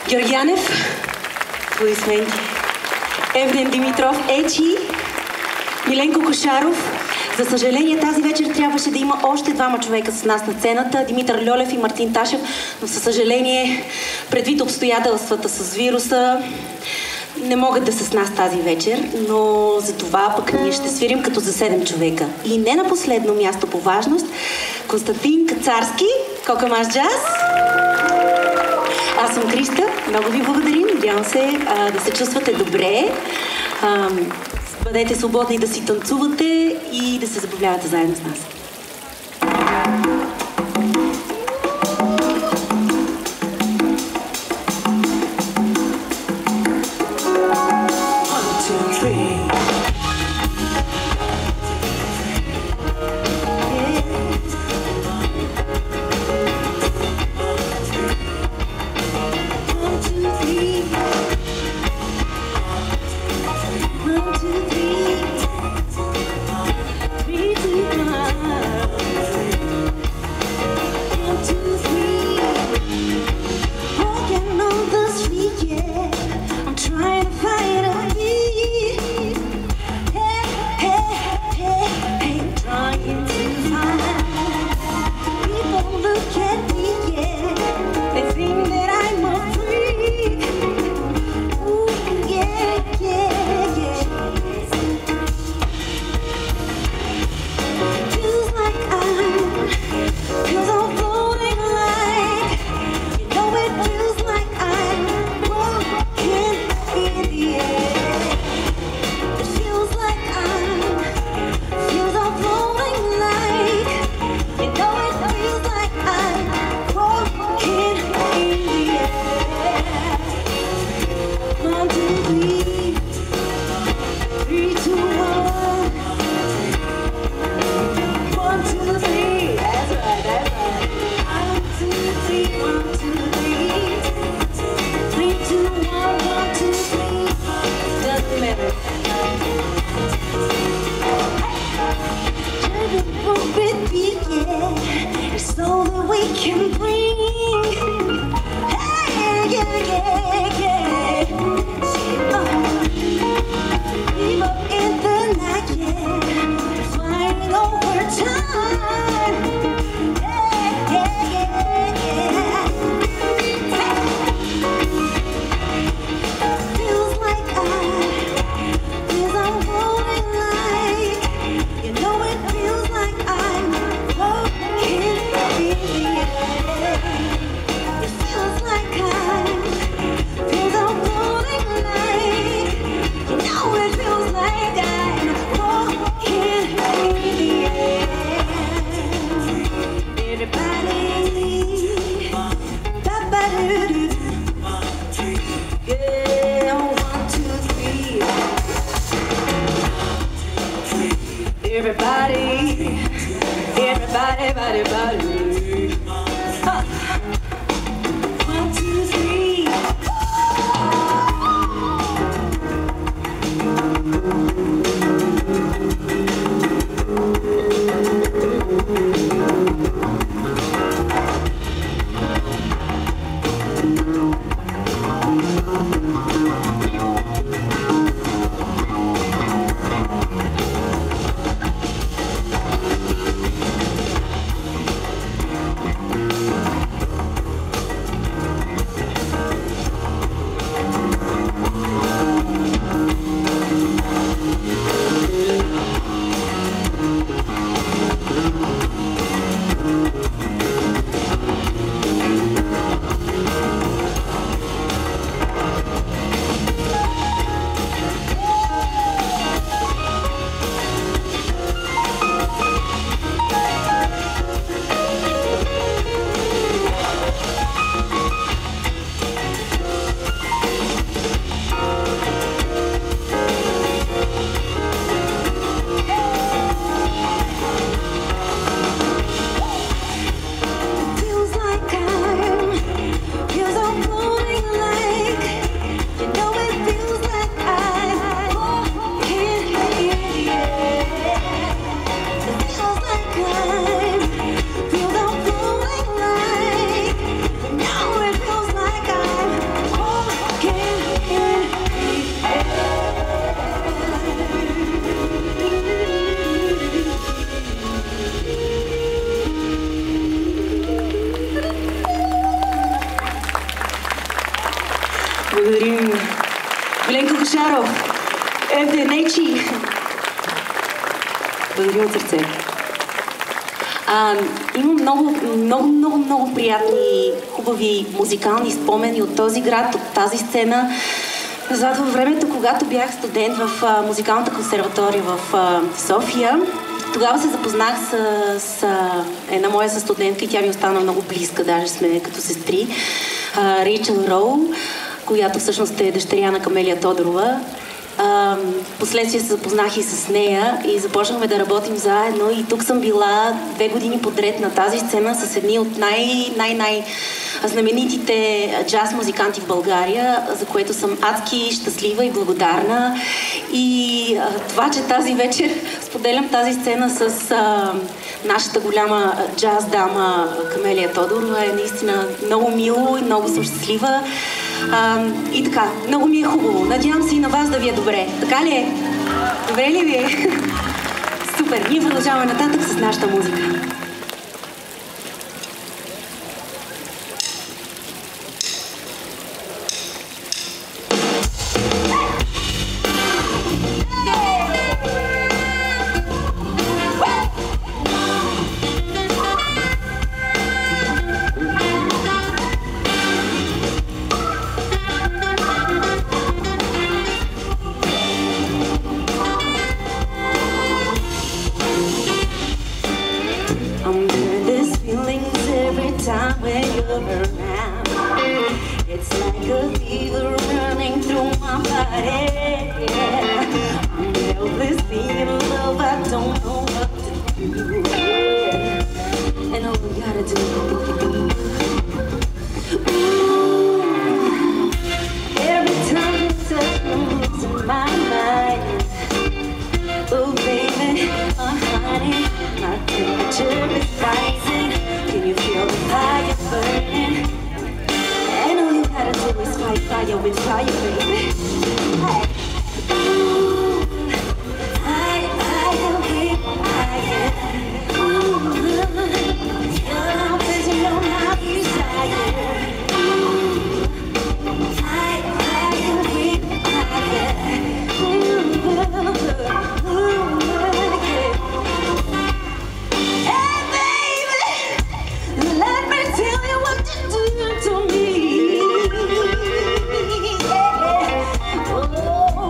Георгиянев, аплодисменти. Евген Димитров, Ечи, Миленко Кошаров. За съжаление, тази вечер трябваше да има още двама човека с нас на сцената, Димитър Льолев и Мартин Ташев, но със съжаление, предвид обстоятелствата с вируса, не могат да са с нас тази вечер, но за това пък ние ще свирим като за 7 човека. И не на последно място по важност, Константин Кацарски, Кокамаш Джаз. Аз съм Криста, много ви благодарим, надявам се да се чувствате добре. Бъдете свободни да си танцувате и да се забавлявате заедно с нас. Благодарим. Миленко Кошаров, Евден. Благодарим от сърце. Имам много приятни, хубави музикални спомени от този град, от тази сцена. Назад във времето, когато бях студент в музикалната консерватория в София, тогава се запознах с една моя състудентка и тя ми остана много близка, даже сме като сестри, Рейчел Роу, която всъщност е дъщеря на Камелия Тодорова. Последствие се запознах и с нея и започнахме да работим заедно и тук съм била 2 години подред на тази сцена с едни от знаменитите джаз музиканти в България, за което съм адски щастлива и благодарна. И това, че тази вечер споделям тази сцена с нашата голяма джаз дама Камелия Тодорова, е наистина много мило и много съм щастлива. И така, много ми е хубаво. Надявам се и на вас да ви е добре. Така ли е? Добре ли ви е? Супер! Ние продължаваме нататък с нашата музика. Oh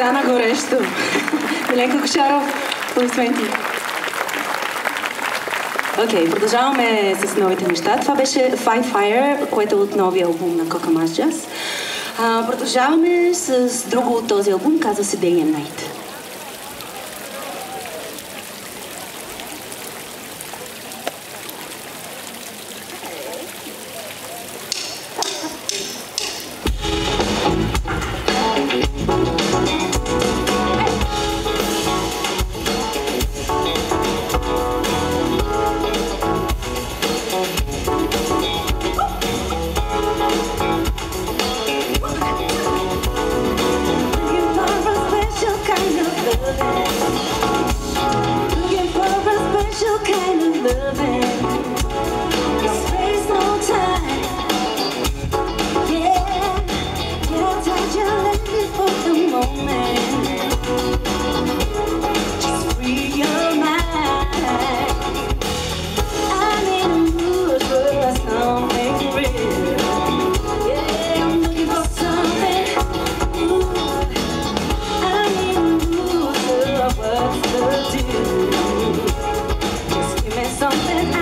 Стана горещо. Миленко Кошаров, аплодисменти. Окей, продължаваме с новите неща. Това беше Five Fire, което е от новия албум на Coca Mass Jazz. Продължаваме с друго от този албум, казва се Day and Night. Looking for a special kind of loving. No space, no time. Yeah, can't touch your lips for the moment. Just free your mind. I'm in the mood for something real. Yeah, I'm looking for something. Ooh, I'm in the mood for what's the deal. Just give me something.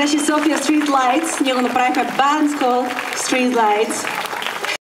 беше София Street Lights. Ние го направихме Bands Called Street Lights.